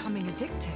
becoming addictive.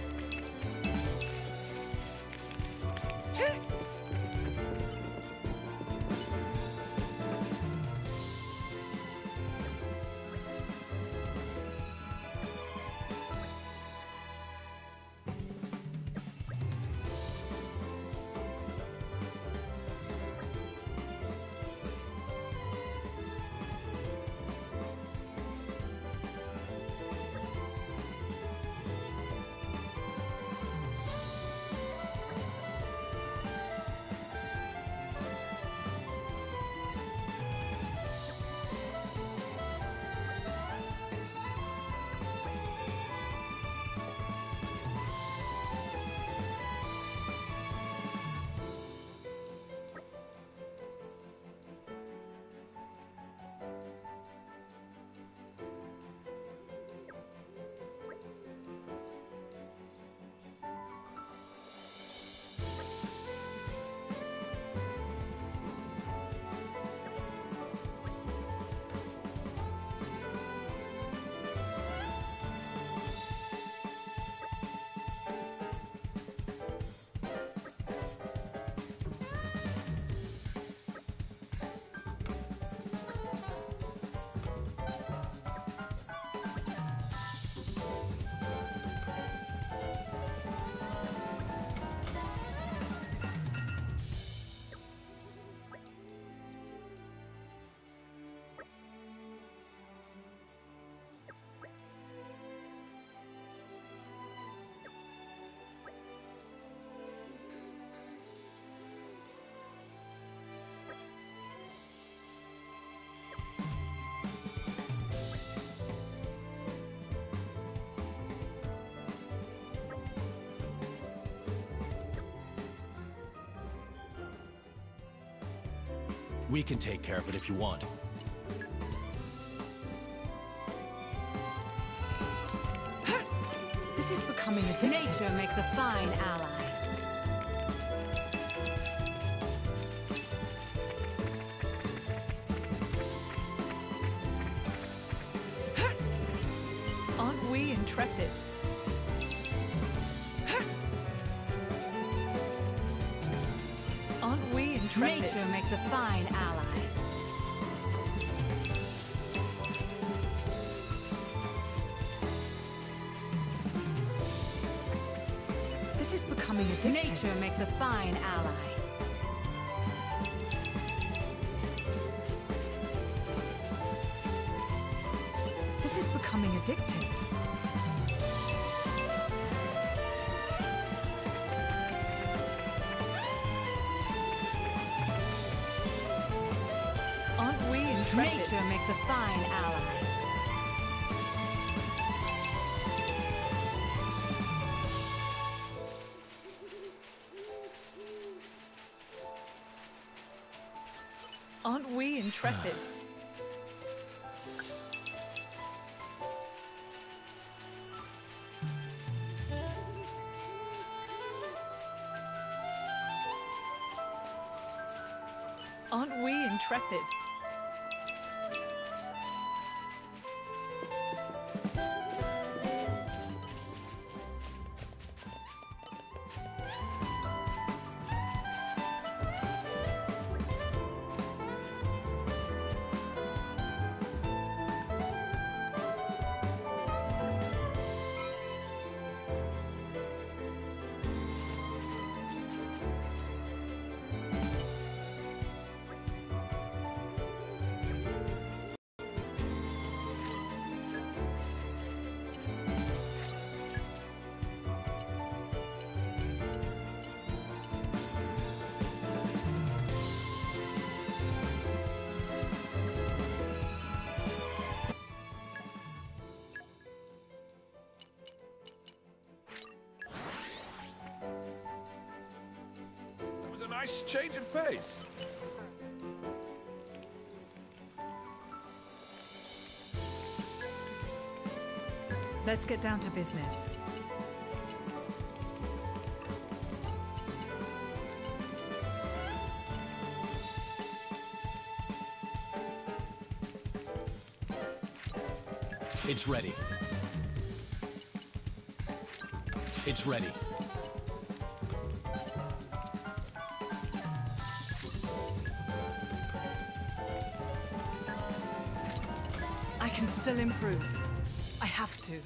We can take care of it if you want. This is becoming addictive. Nature makes a fine ally. Aren't we intrepid? Aren't we intrepid? Nature makes a fine ally. This is becoming addictive. Nature makes a fine ally. This is becoming addictive. Aren't we intrepid? Nature makes a fine ally. Aren't we intrepid? Aren't we intrepid? A nice change of pace. Let's get down to business. It's ready. It's ready. I can still improve. I have to.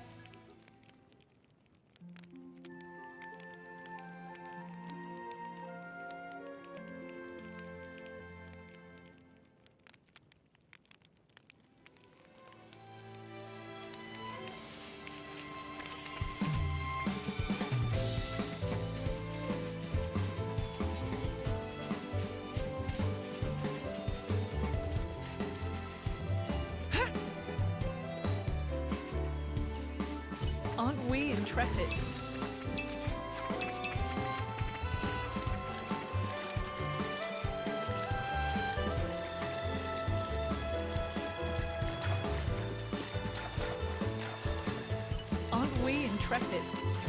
Aren't we intrepid? Aren't we intrepid?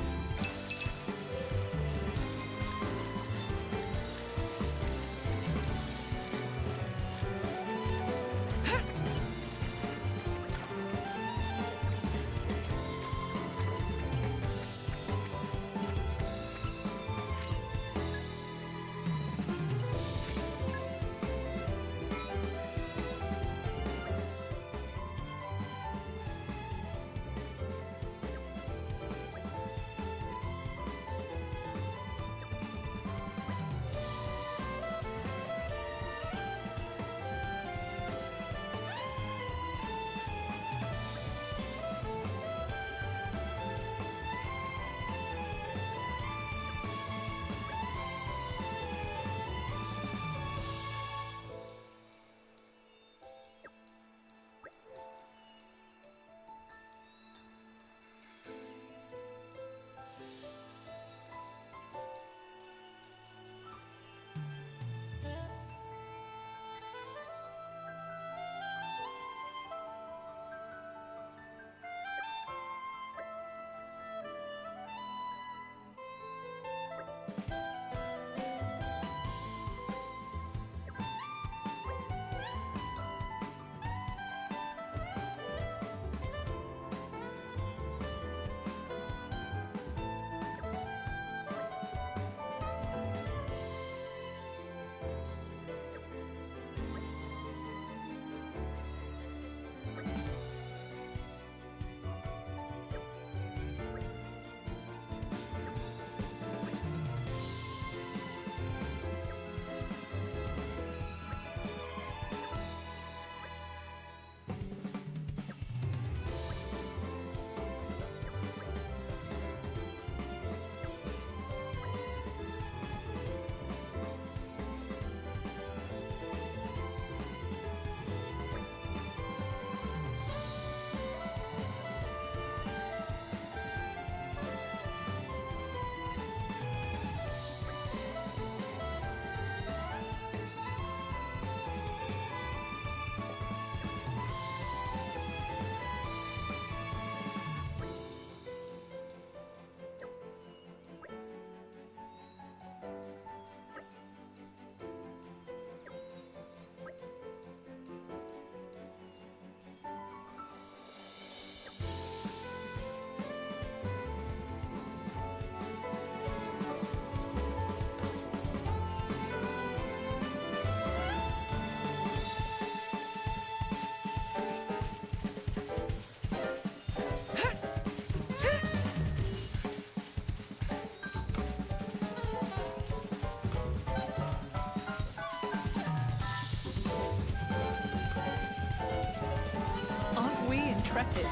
Intrepid.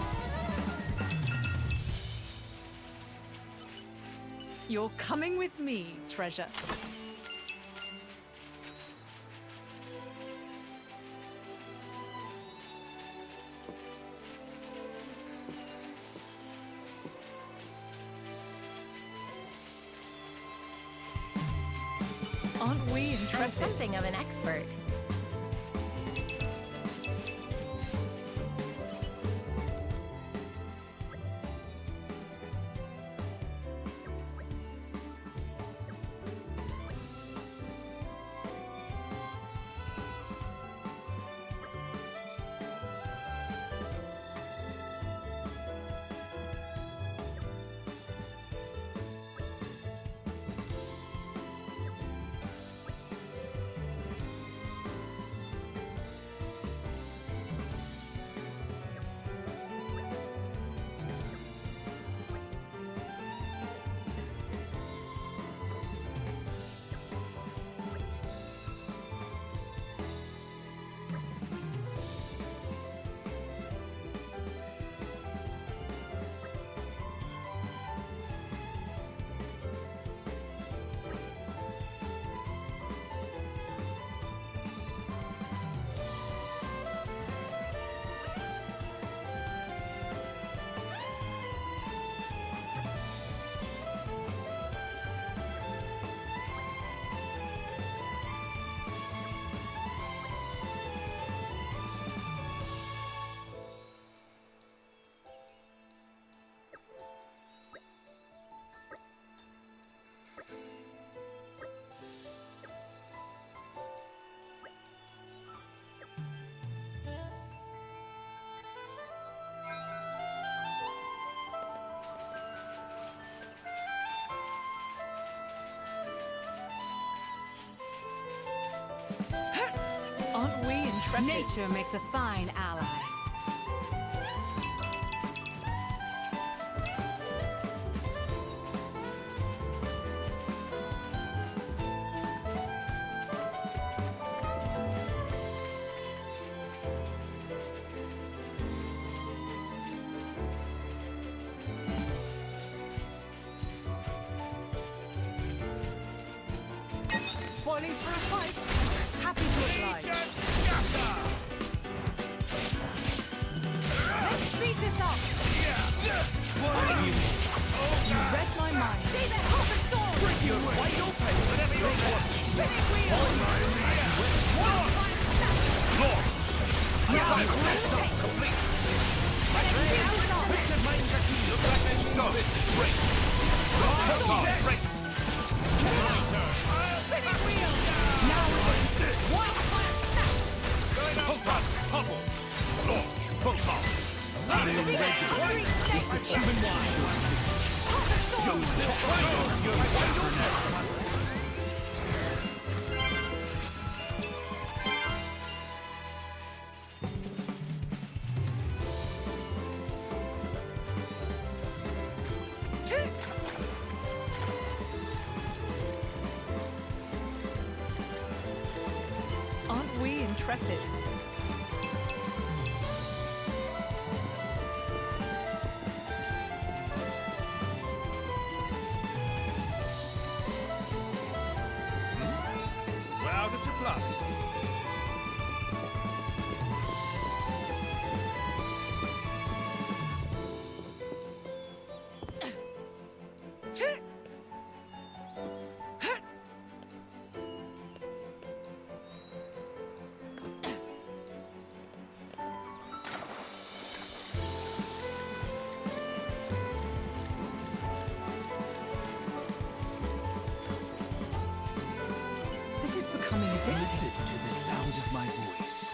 You're coming with me, treasure. Aren't we intrepid? I'm something of an expert. intrepid. Nature makes a fine ally. Spoiling for a fight. Happy to oblige. Let's speed this up. You read my mind. See that hopping sword. You're wide open whenever you're ready. Spinning wheel. Lost. Complete. Richard Mines look like they stop it. Break. Break. Spinning wheel. Now it's one fire snap. Going up. Full pop. Topple. Launch. Full pop. Human wide. Aren't we intrepid? We're out of supplies. This is becoming addictive. Listen to the sound of my voice.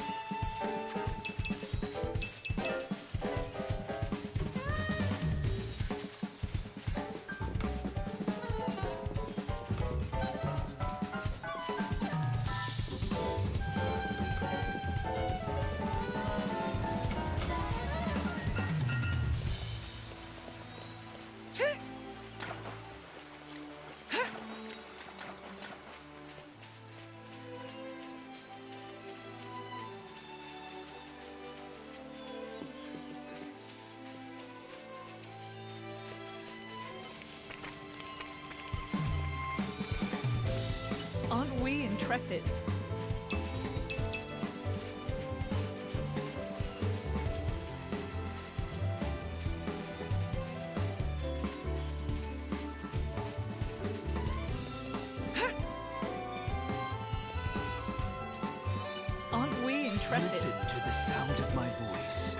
Aren't we intrepid? Aren't we intrepid? Listen to the sound of my voice.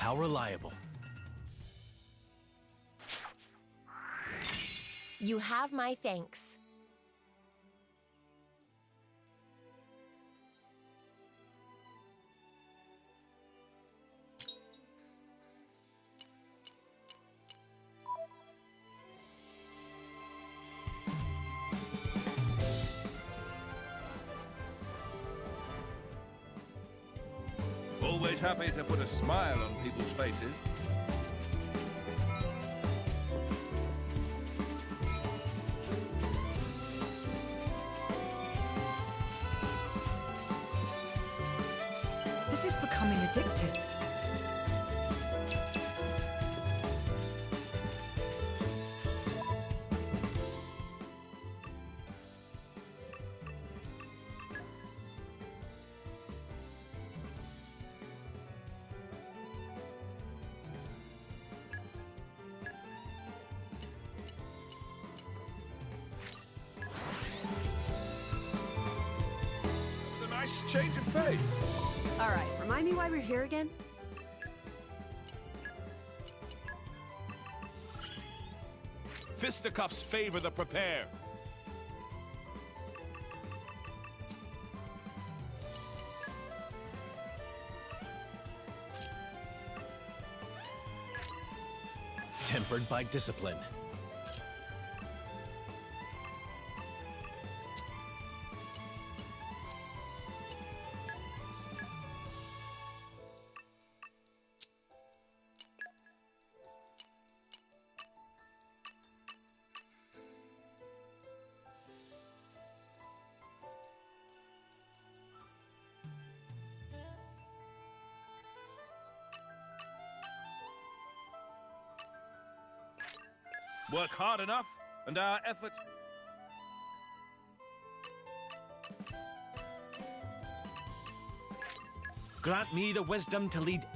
How reliable. You have my thanks. Always happy to put a smile on people's faces. This is becoming addictive. It's a nice change of pace. All right, remind me why we're here again? Fisticuffs favor the prepared. Tempered by discipline. Work hard enough, and our efforts... Grant me the wisdom to lead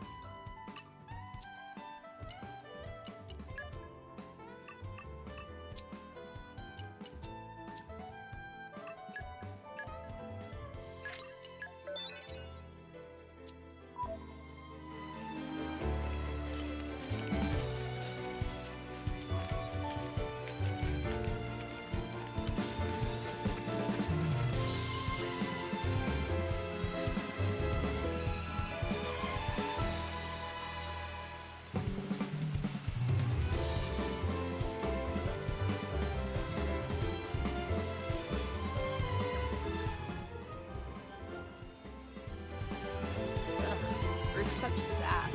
We're such saps.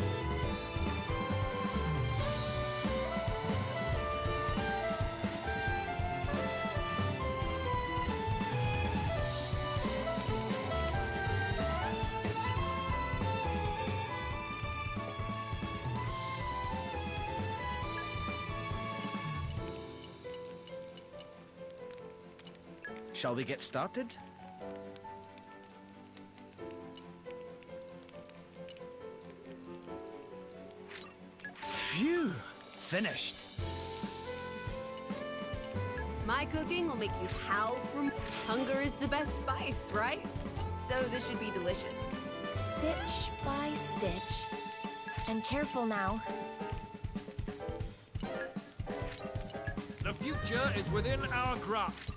Shall we get started? Phew! Finished. My cooking will make you howl from... Hunger is the best spice, right? So this should be delicious. Stitch by stitch. And careful now. The future is within our grasp.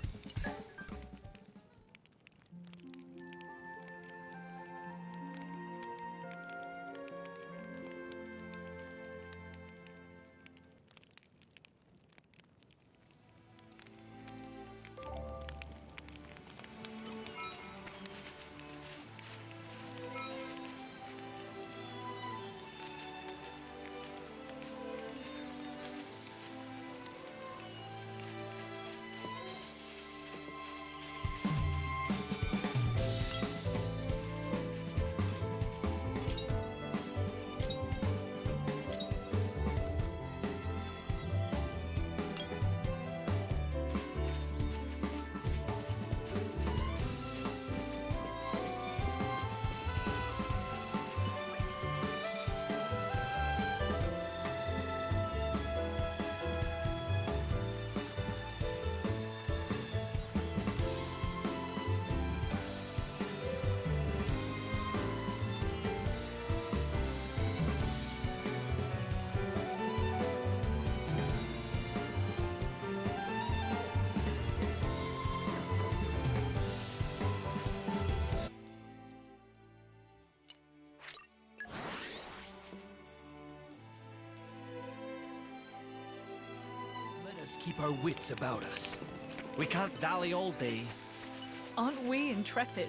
keep our wits about us. We can't dally all day. Aren't we intrepid?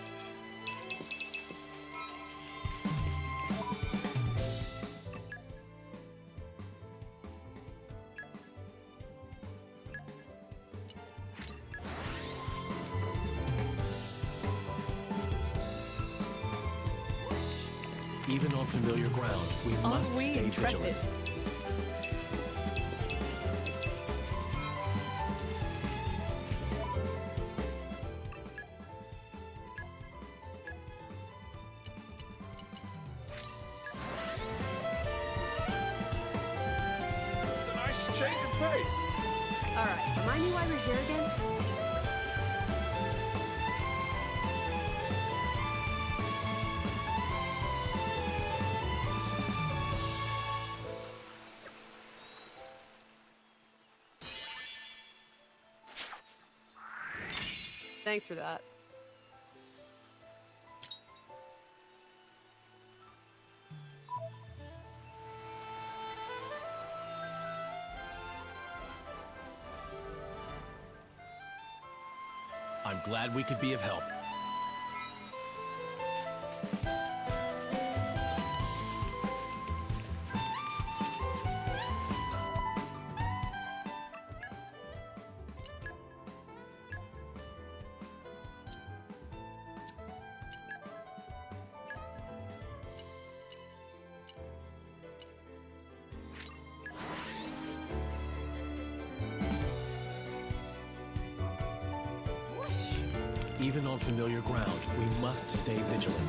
Even on familiar ground, we must Aren't we stay intrepid? vigilant. It's a nice change of pace. All right, remind me why we're here again? Thanks for that. I'm glad we could be of help. Even on familiar ground, we must stay vigilant.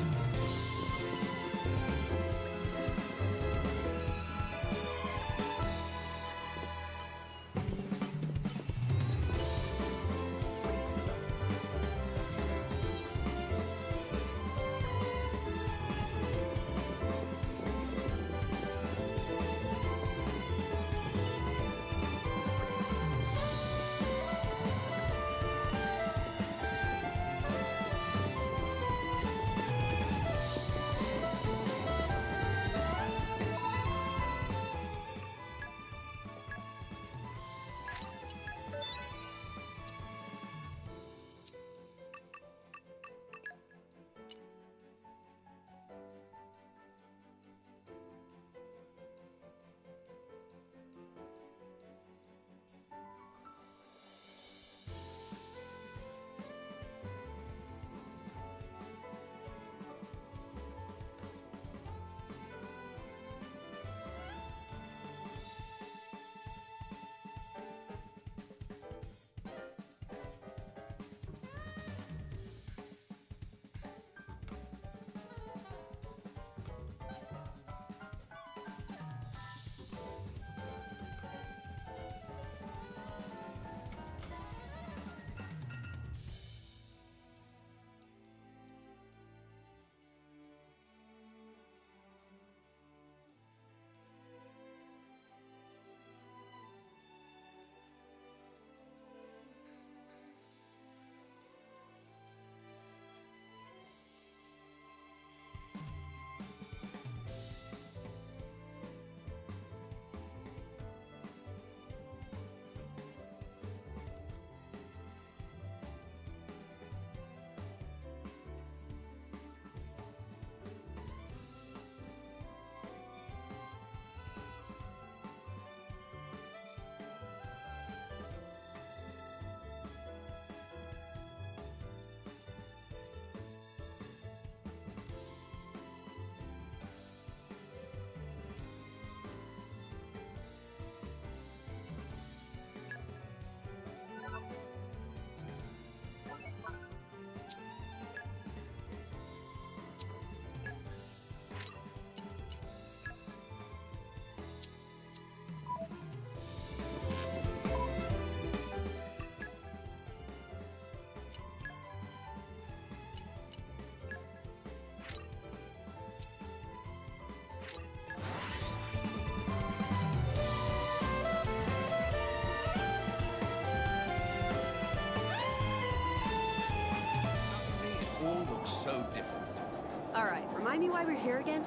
So different. All right, remind me why we're here again?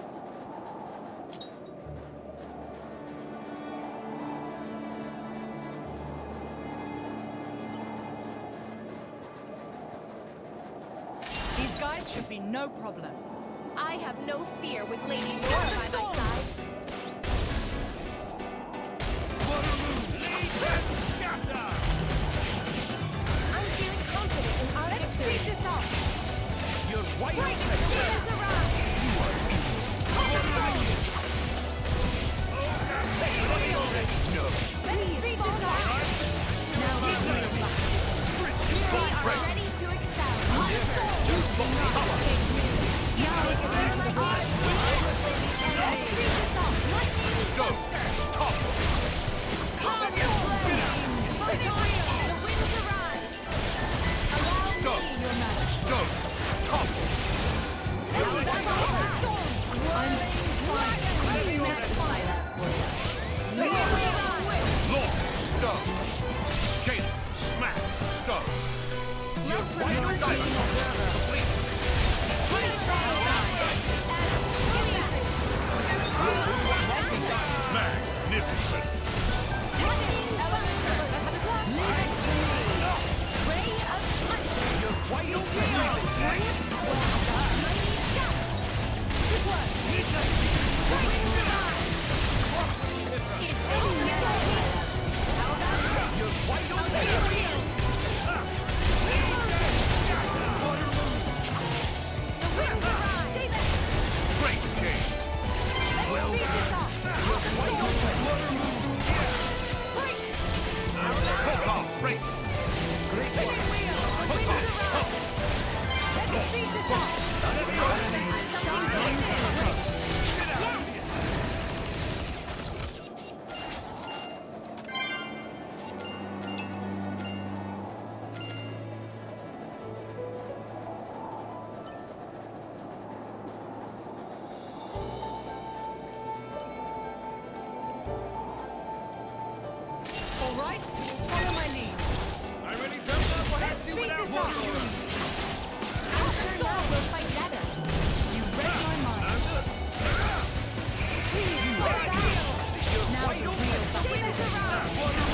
This should be no problem. I have no fear with Lady Laura by my side. I'm feeling confident in our victory. Let's speed this up. You're wide open. Winds around. Let's speed this up. Now We are ready to excel. Let's speed this up. Stop! Top! Calm your flames. The winds arise. Allow Stop! me, your majesty. Stop! Top! Launch! Stop! Jada! Smash! Stop! Final dinosaur! Complete! Magnificent! You're wide open. You're wide open. Great change! Well done. You're wide open. Hook off! Break! Great one. All right, follow my lead. I really don't know what Let's speed this up. After now, we'll fight better. You read my mind. Please, stop that. Now the real battle.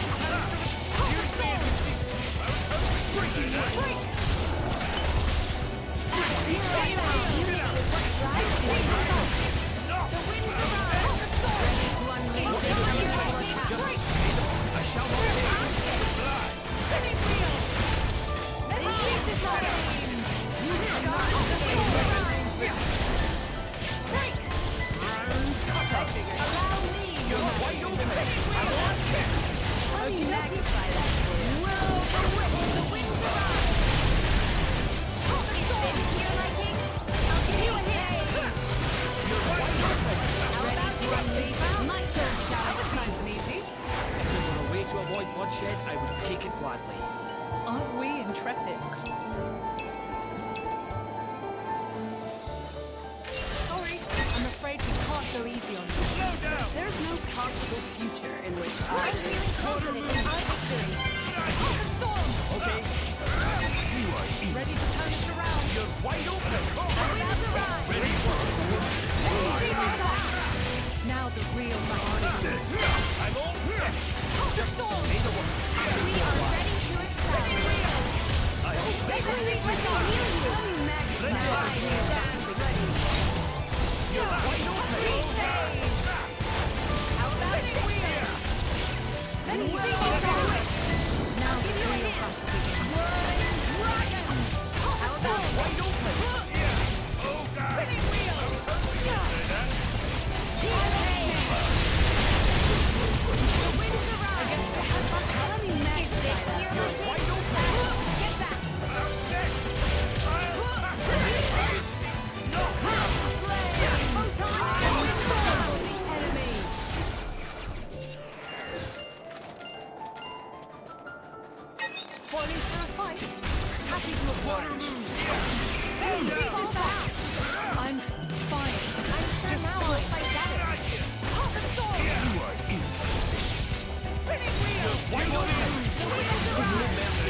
I shall not That was nice and easy. If there were a way to avoid bloodshed, I would take it gladly. Aren't we intrepid? Sorry, I'm afraid we can't go easy on you. There's no possible future in which I'm feeling confident in our victory. Okay, Ready to turn this around? you're wide open. Now the real battle. I'm all set. Just say the word. We are ready to excel. I hope you're wide open. Now the real battle. Wide open. You're wide open. Spoiling for a fight? Happy to oblige. I'm fine. I'm sure Just now we'll fight better. You are insufficient. Wide open.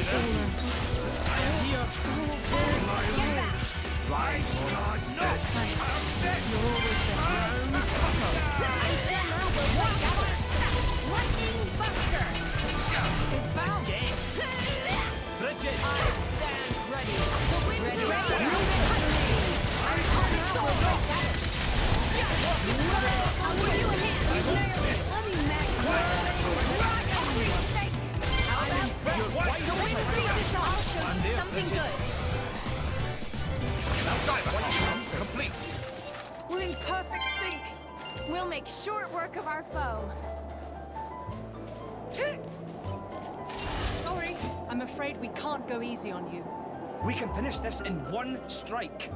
Rise, God's dead. You're always there. I'm sure now we'll fight better. Lightning Buster. It's bound. Bridget. I stand ready. The winds around. I'll give you a hand. Let me magnify that. How about this? I'll show you something good. Now diver control complete. We're in perfect sync. We'll make short work of our foe. Sorry, I'm afraid we can't go easy on you. We can finish this in one strike.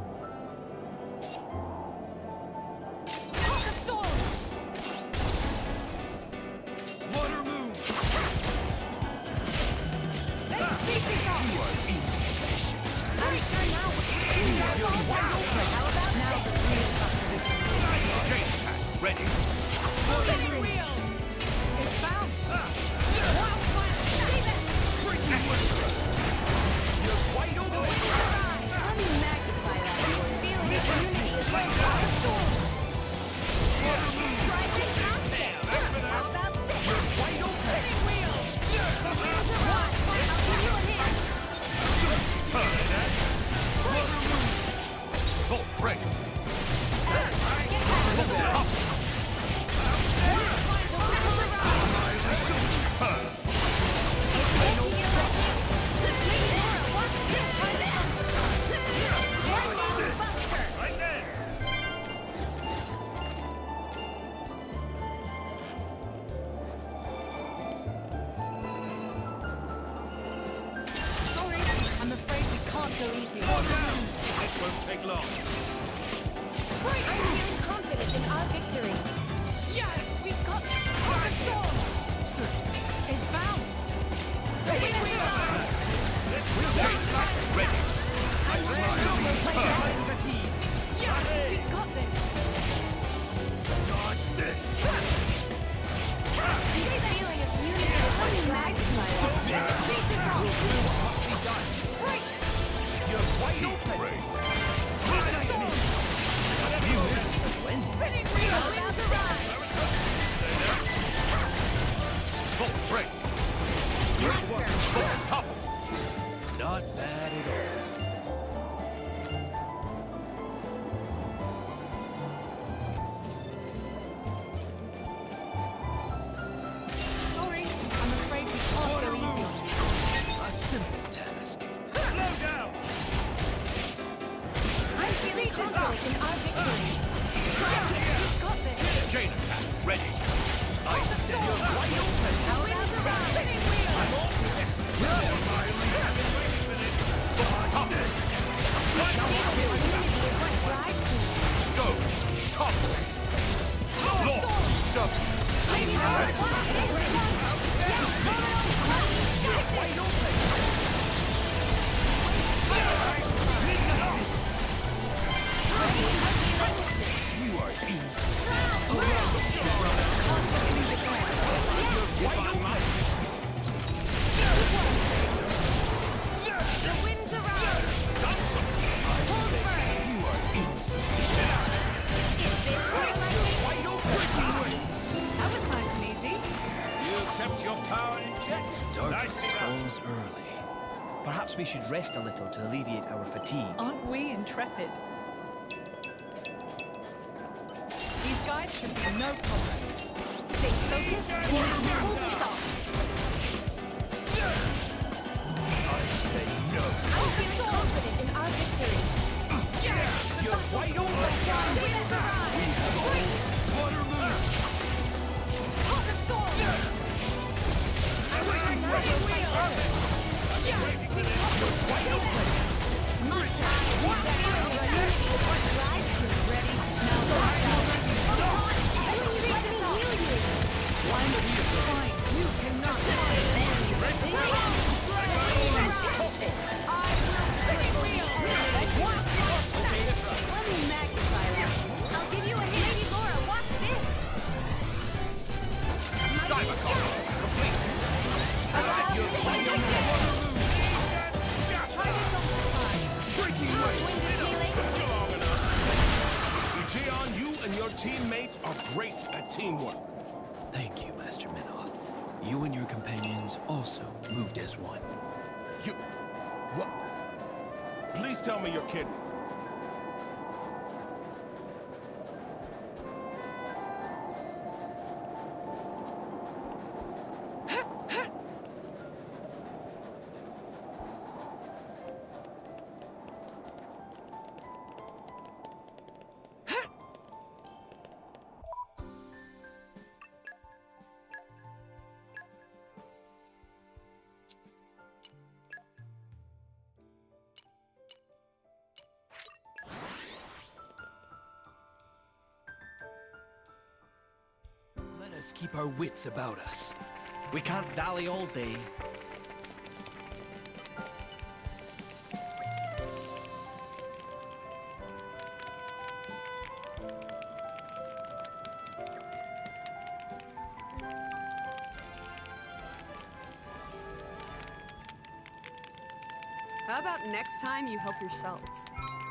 Cock of Thorns! Water move. Let's speed this up! You are insufficient. I'm sure now How about now the real Jade attack ready. Spinning wheel! It bounced! Wildfire! Save it! Freaking whisper. You're wide open. Let me magnify that. This feeling of unity is like fire storms. Try this out. How about this? Wide open. Spinning wheel! What? I'll give you a hand. Bolt ready. Get back. Right there. Sorry, I'm afraid we can't go easy on you. It won't take long. I'm feeling confident in our victory. Yeah, we've got Cock of Thorns! It bounced! Spinning wheel! Jade attack ready. Minds at ease. Yeah, we've got this! Dodge this. This feeling of unity. Let me magnify that. Let's speed this up. We'll do what must be done. You're wide open. Spinning wheel! How about the ride? Bolt ready. My turn. Bolt topple. Not bad at all. Sorry, I'm afraid we can't go easy on you. A simple task. Slow down. I'm feeling confident in our victory. We've got this! Jade attack ready. Cock of Thorns! How about the ride? Spinning wheel! Unity is what drives me. Stone. Topple. Launch. Stub. Lady Rose, watch this. Wide open. You are insufficient. The winds around. You are insufficient. Wide open. That was nice and easy. You kept your power in check. Darkness Nicely done. falls early. Perhaps we should rest a little to alleviate our fatigue. Aren't we intrepid? These guys should be no problem. Stay focused and we can pull this off. I say no. I'm feeling confident in our victory. You're wide open. Winds around. Water move. Cock of Thorns! Spinning wheel! Yeah, Wide open. Much time. Unity is what drives me. Ready? Now fine. You cannot Spinning wheel! Let me magnify that. I'll give you a hand. Lady Laura, watch this. Diver collar complete. Try this on the side. Breaking Wind away. is healing. Long enough. Gion, you and your teammates are great at teamwork. Thank you, Master Minoth. You and your companions also moved as one. You... What? Please tell me you're kidding. us keep our wits about us. We can't dally all day. How about next time you help yourselves?